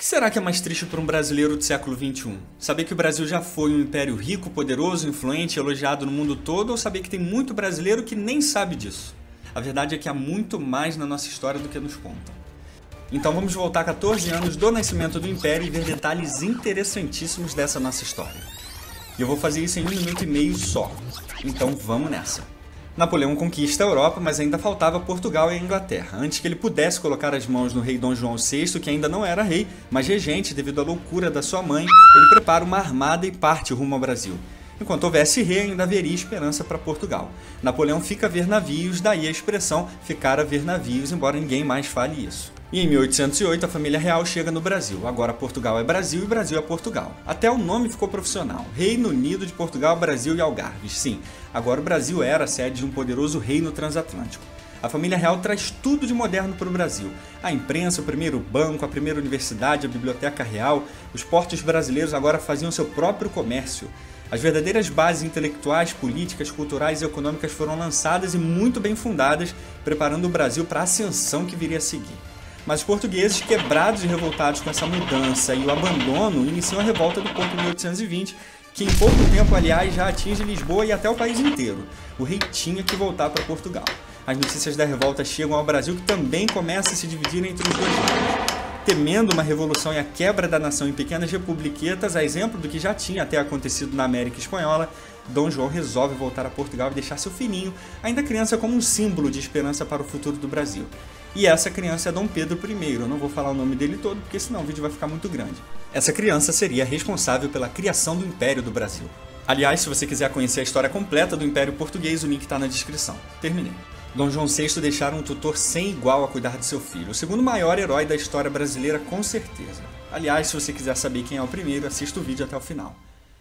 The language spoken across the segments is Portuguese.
que será que é mais triste para um brasileiro do século XXI? Saber que o Brasil já foi um império rico, poderoso, influente, elogiado no mundo todo, ou saber que tem muito brasileiro que nem sabe disso? A verdade é que há muito mais na nossa história do que nos contam. Então vamos voltar 14 anos do nascimento do Império e ver detalhes interessantíssimos dessa nossa história. E eu vou fazer isso em 1 minuto e meio só. Então vamos nessa. Napoleão conquista a Europa, mas ainda faltava Portugal e a Inglaterra, antes que ele pudesse colocar as mãos no rei Dom João VI, que ainda não era rei, mas regente devido à loucura da sua mãe. Ele prepara uma armada e parte rumo ao Brasil. Enquanto houvesse rei, ainda haveria esperança para Portugal. Napoleão fica a ver navios, daí a expressão ficar a ver navios, embora ninguém mais fale isso. E em 1808 a família real chega no Brasil. Agora Portugal é Brasil e Brasil é Portugal. Até o nome ficou profissional. Reino Unido de Portugal, Brasil e Algarves. Sim, agora o Brasil era a sede de um poderoso reino transatlântico. A família real traz tudo de moderno para o Brasil. A imprensa, o primeiro banco, a primeira universidade, a biblioteca real. Os portos brasileiros agora faziam seu próprio comércio. As verdadeiras bases intelectuais, políticas, culturais e econômicas foram lançadas e muito bem fundadas, preparando o Brasil para a ascensão que viria a seguir. Mas os portugueses, quebrados e revoltados com essa mudança e o abandono, iniciam a revolta do Porto em 1820, que em pouco tempo, aliás, já atinge Lisboa e até o país inteiro. O rei tinha que voltar para Portugal. As notícias da revolta chegam ao Brasil, que também começa a se dividir entre os dois lados. Temendo uma revolução e a quebra da nação em pequenas republiquetas, a exemplo do que já tinha até acontecido na América Espanhola, Dom João resolve voltar a Portugal e deixar seu filhinho, ainda criança, como um símbolo de esperança para o futuro do Brasil. E essa criança é Dom Pedro I. Eu não vou falar o nome dele todo, porque senão o vídeo vai ficar muito grande. Essa criança seria responsável pela criação do Império do Brasil. Aliás, se você quiser conhecer a história completa do Império Português, o link está na descrição. Terminei. Dom João VI deixara um tutor sem igual a cuidar de seu filho, o segundo maior herói da história brasileira, com certeza. Aliás, se você quiser saber quem é o primeiro, assista o vídeo até o final.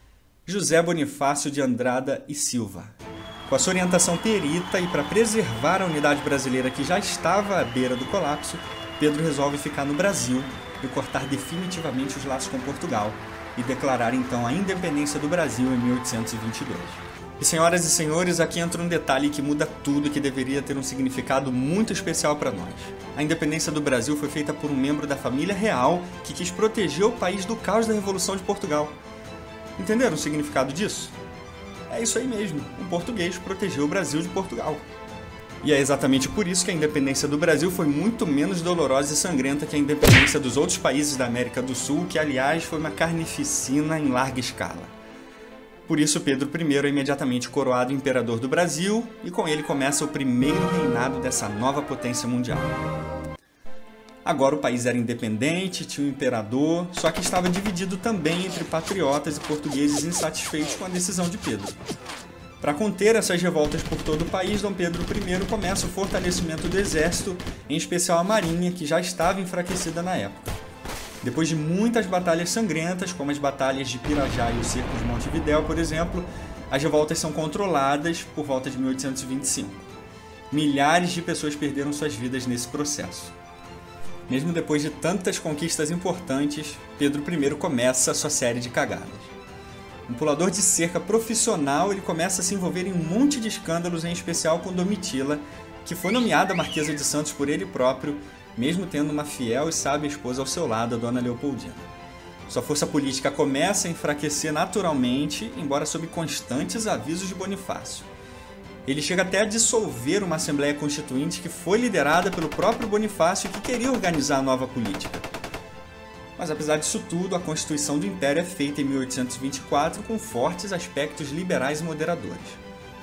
José Bonifácio de Andrada e Silva. Com a sua orientação perita e para preservar a unidade brasileira que já estava à beira do colapso, Pedro resolve ficar no Brasil e cortar definitivamente os laços com Portugal e declarar então a independência do Brasil em 1822. E senhoras e senhores, aqui entra um detalhe que muda tudo e que deveria ter um significado muito especial para nós. A independência do Brasil foi feita por um membro da família real que quis proteger o país do caos da Revolução de Portugal. Entenderam o significado disso? É isso aí mesmo, um português protegeu o Brasil de Portugal. E é exatamente por isso que a independência do Brasil foi muito menos dolorosa e sangrenta que a independência dos outros países da América do Sul, que aliás foi uma carnificina em larga escala. Por isso Pedro I é imediatamente coroado imperador do Brasil e com ele começa o primeiro reinado dessa nova potência mundial. Agora o país era independente, tinha um imperador, só que estava dividido também entre patriotas e portugueses insatisfeitos com a decisão de Pedro. Para conter essas revoltas por todo o país, Dom Pedro I começa o fortalecimento do exército, em especial a marinha, que já estava enfraquecida na época. Depois de muitas batalhas sangrentas, como as batalhas de Pirajá e o cerco de Montevidéu, por exemplo, as revoltas são controladas por volta de 1825. Milhares de pessoas perderam suas vidas nesse processo. Mesmo depois de tantas conquistas importantes, Pedro I começa sua série de cagadas. Um pulador de cerca profissional, ele começa a se envolver em um monte de escândalos, em especial com Domitila, que foi nomeada Marquesa de Santos por ele próprio, mesmo tendo uma fiel e sábia esposa ao seu lado, a Dona Leopoldina. Sua força política começa a enfraquecer naturalmente, embora sob constantes avisos de Bonifácio. Ele chega até a dissolver uma Assembleia Constituinte que foi liderada pelo próprio Bonifácio e que queria organizar a nova política. Mas apesar disso tudo, a Constituição do Império é feita em 1824 com fortes aspectos liberais e moderadores.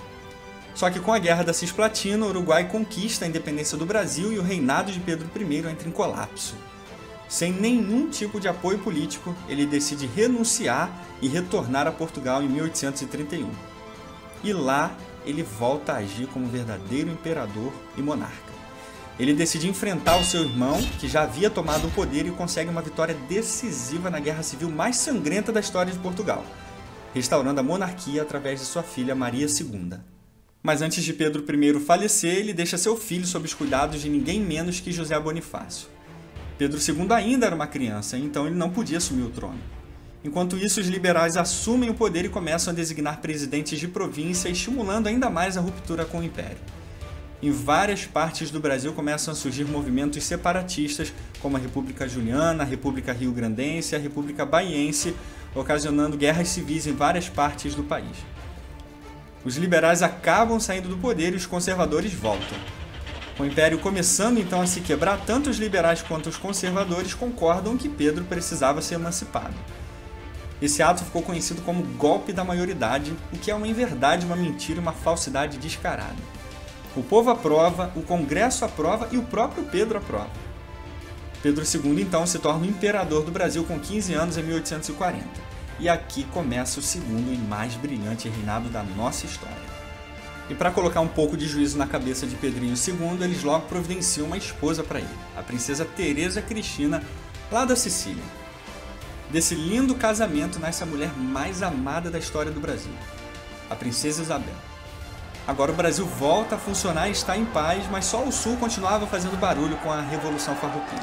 Só que com a Guerra da Cisplatina, o Uruguai conquista a independência do Brasil e o reinado de Pedro I entra em colapso. Sem nenhum tipo de apoio político, ele decide renunciar e retornar a Portugal em 1831. E lá, ele volta a agir como verdadeiro imperador e monarca. Ele decide enfrentar o seu irmão, que já havia tomado o poder, e consegue uma vitória decisiva na guerra civil mais sangrenta da história de Portugal, restaurando a monarquia através de sua filha Maria II. Mas antes de Pedro I falecer, ele deixa seu filho sob os cuidados de ninguém menos que José Bonifácio. Pedro II ainda era uma criança, então ele não podia assumir o trono. Enquanto isso, os liberais assumem o poder e começam a designar presidentes de província, estimulando ainda mais a ruptura com o Império. em várias partes do Brasil começam a surgir movimentos separatistas, como a República Juliana, a República Rio-Grandense e a República Baiense, ocasionando guerras civis em várias partes do país. Os liberais acabam saindo do poder e os conservadores voltam. Com o Império começando então a se quebrar, tanto os liberais quanto os conservadores concordam que Pedro precisava ser emancipado. Esse ato ficou conhecido como golpe da maioridade, o que é uma inverdade, uma mentira e uma falsidade descarada. O povo aprova, o Congresso aprova e o próprio Pedro aprova. Pedro II então se torna o imperador do Brasil com 15 anos em 1840. E aqui começa o segundo e mais brilhante reinado da nossa história. E para colocar um pouco de juízo na cabeça de Pedrinho II, eles logo providenciam uma esposa para ele, a princesa Teresa Cristina, lá da Sicília. Desse lindo casamento nasce a mulher mais amada da história do Brasil, a princesa Isabel. Agora o Brasil volta a funcionar e está em paz, mas só o Sul continuava fazendo barulho com a Revolução Farroupilha.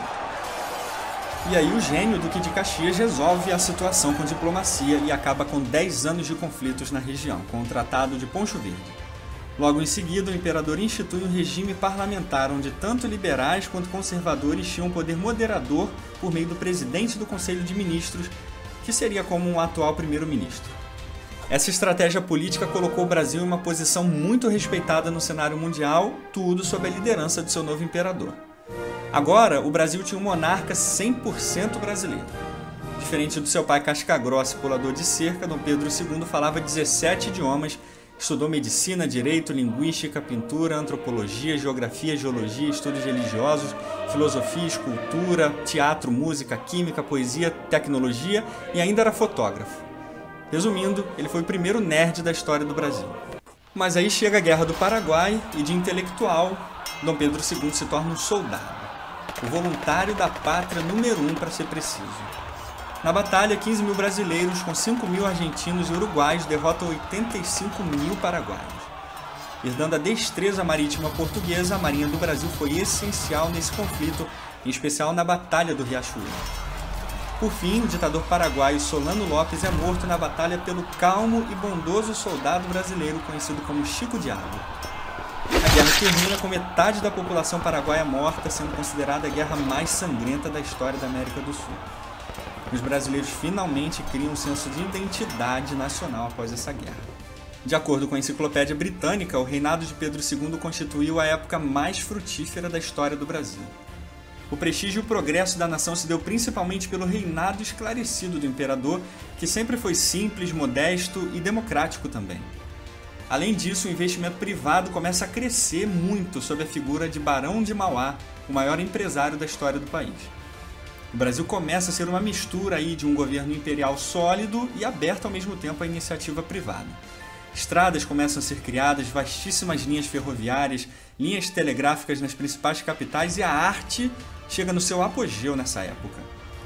E aí o gênio Duque de Caxias resolve a situação com diplomacia e acaba com 10 anos de conflitos na região, com o Tratado de Poncho Verde. Logo em seguida, o imperador institui um regime parlamentar onde tanto liberais quanto conservadores tinham poder moderador por meio do presidente do Conselho de Ministros, que seria como um atual primeiro-ministro. Essa estratégia política colocou o Brasil em uma posição muito respeitada no cenário mundial, tudo sob a liderança de seu novo imperador. Agora, o Brasil tinha um monarca 100% brasileiro. Diferente do seu pai casca-grossa e pulador de cerca, Dom Pedro II falava 17 idiomas, estudou medicina, direito, linguística, pintura, antropologia, geografia, geologia, estudos religiosos, filosofia, escultura, teatro, música, química, poesia, tecnologia e ainda era fotógrafo. Resumindo, ele foi o primeiro nerd da história do Brasil. Mas aí chega a Guerra do Paraguai e de intelectual, Dom Pedro II se torna um soldado. O voluntário da pátria número 1 para ser preciso. Na batalha, 15 mil brasileiros com 5 mil argentinos e uruguaios derrotam 85 mil paraguaios. Herdando a destreza marítima portuguesa, a Marinha do Brasil foi essencial nesse conflito, em especial na Batalha do Riachuelo. Por fim, o ditador paraguaio Solano Lopes é morto na batalha pelo calmo e bondoso soldado brasileiro conhecido como Chico Diabo. A guerra termina com metade da população paraguaia morta, sendo considerada a guerra mais sangrenta da história da América do Sul. Os brasileiros finalmente criam um senso de identidade nacional após essa guerra. De acordo com a Enciclopédia Britânica, o reinado de Pedro II constituiu a época mais frutífera da história do Brasil. O prestígio e o progresso da nação se deu principalmente pelo reinado esclarecido do imperador, que sempre foi simples, modesto e democrático também. Além disso, o investimento privado começa a crescer muito sob a figura de Barão de Mauá, o maior empresário da história do país. O Brasil começa a ser uma mistura aí de um governo imperial sólido e aberto ao mesmo tempo à iniciativa privada. Estradas começam a ser criadas, vastíssimas linhas ferroviárias, linhas telegráficas nas principais capitais e a arte chega no seu apogeu nessa época.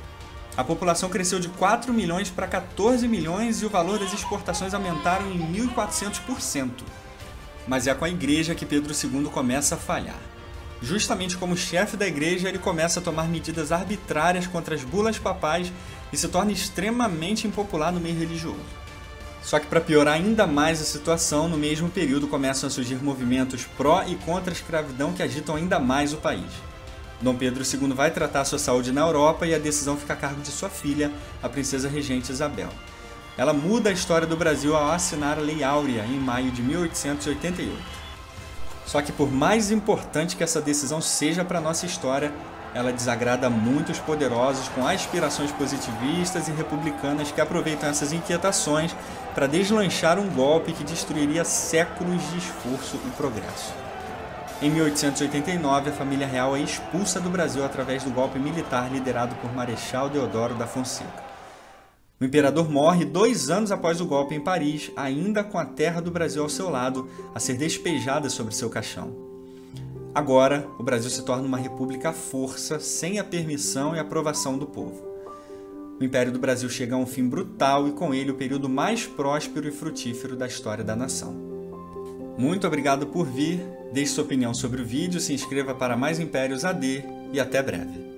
A população cresceu de 4 milhões para 14 milhões e o valor das exportações aumentaram em 1.400%. Mas é com a igreja que Pedro II começa a falhar. Justamente como chefe da igreja, ele começa a tomar medidas arbitrárias contra as bulas papais e se torna extremamente impopular no meio religioso. Só que para piorar ainda mais a situação, no mesmo período começam a surgir movimentos pró e contra a escravidão que agitam ainda mais o país. Dom Pedro II vai tratar sua saúde na Europa e a decisão fica a cargo de sua filha, a princesa regente Isabel. Ela muda a história do Brasil ao assinar a Lei Áurea em maio de 1888. Só que por mais importante que essa decisão seja para a nossa história, ela desagrada muitos poderosos com aspirações positivistas e republicanas que aproveitam essas inquietações para deslanchar um golpe que destruiria séculos de esforço e progresso. Em 1889, a família real é expulsa do Brasil através do golpe militar liderado por Marechal Deodoro da Fonseca. O imperador morre 2 anos após o golpe em Paris, ainda com a terra do Brasil ao seu lado, a ser despejada sobre seu caixão. Agora, o Brasil se torna uma república à força, sem a permissão e aprovação do povo. O Império do Brasil chega a um fim brutal e com ele o período mais próspero e frutífero da história da nação. Muito obrigado por vir, deixe sua opinião sobre o vídeo, se inscreva para mais Impérios AD e até breve.